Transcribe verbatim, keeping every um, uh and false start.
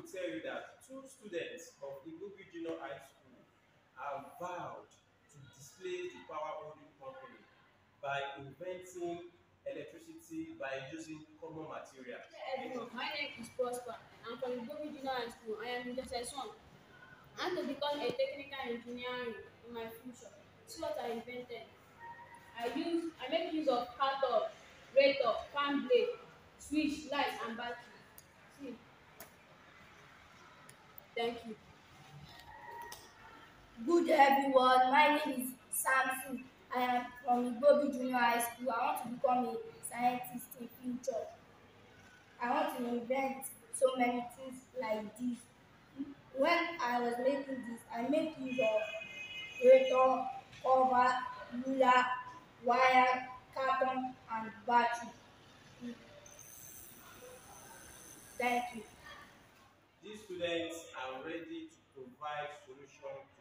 to tell you that two students of Igbobi Junior High School have vowed to display the power holding company by inventing electricity by using common materials. Everyone, my name is Prosper. I'm from Igbobi Junior High School. I am in the S one. I want to become a technical engineer in my future. See what I invented. I use I make use of cathode, rator, fan blade, switch, light, and battery. See, thank you. Good everyone, my name is Samson. I am from Igbobi Junior High School. I want to become a scientist in future. I want to invent so many things like this. When I was making this, I make use of rator, cover, ruler, wire, carton, and battery. Thank you. These students are ready to provide solutions